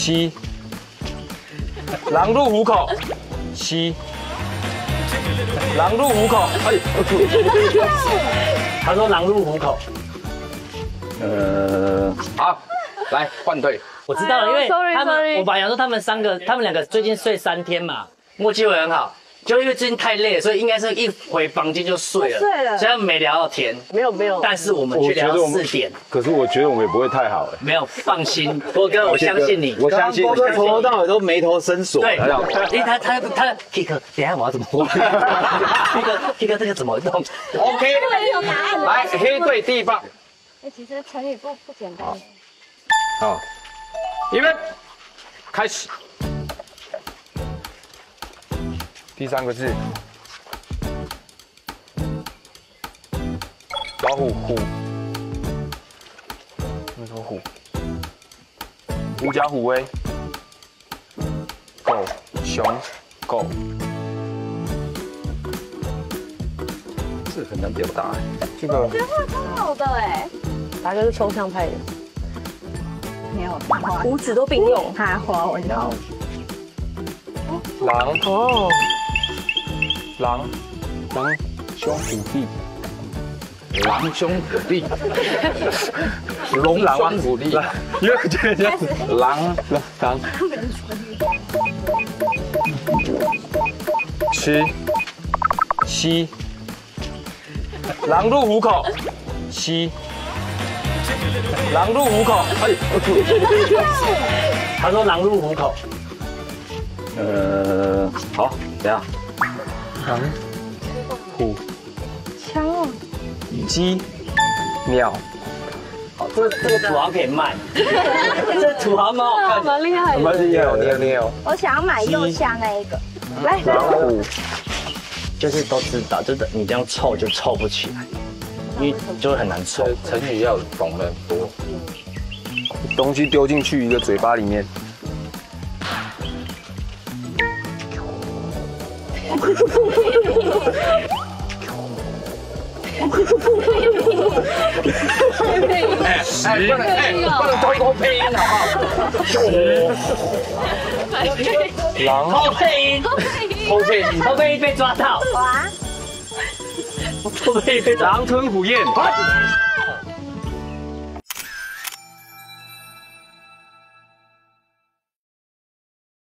7，狼入虎口，7，狼入虎口，哎， 他说狼入虎口。 好，来换队。 我知道了，因为他们 sorry 我本来想说他们两个最近睡3天嘛，默契会很好。就因为最近太累了，所以应该是一回房间就睡了。 睡了所以他们没聊到天。 没有， 但是我们却聊到4点。 可是我觉得我们也不会太好哎。 没有，放心，波哥，我相信你。 我相信。 波哥从头到尾都眉头深锁。 对，因为他 K 哥，等一下我要怎么玩？K 哥这个怎么弄 ？OK， 有答案了。 来，黑队第一棒。 哎，其实成语不简单。 好，预备，开始。第3个字，老虎虎，那什么虎？狐假虎威，狗熊狗， 这很难表达哎。 这个这画超好的哎，大概是抽象派的。没有花，五指都并用，他花我知道。 狼哦， 狼兄虎弟， 狼兄虎弟， 龙兄虎弟，因为我觉得这样子，狼7，狼入虎口，7，狼入虎口，哎， 他说狼入虎口。 好，等下。 狼虎枪哦， 鸡鸟， 好，这个土豪可以卖，这土豪蛮好看的。 蛮厉害的。 蛮厉害的。 你有， 我想要买右下那一个，来， 老虎就是都知道，就是你这样凑就凑不起来，因为就会很难凑。 成语要懂得很多，东西丢进去一个嘴巴里面。不能偷配音好不好？狼偷配音，偷配音被抓到， 哇， 偷配音被抓到。 狼吞虎咽。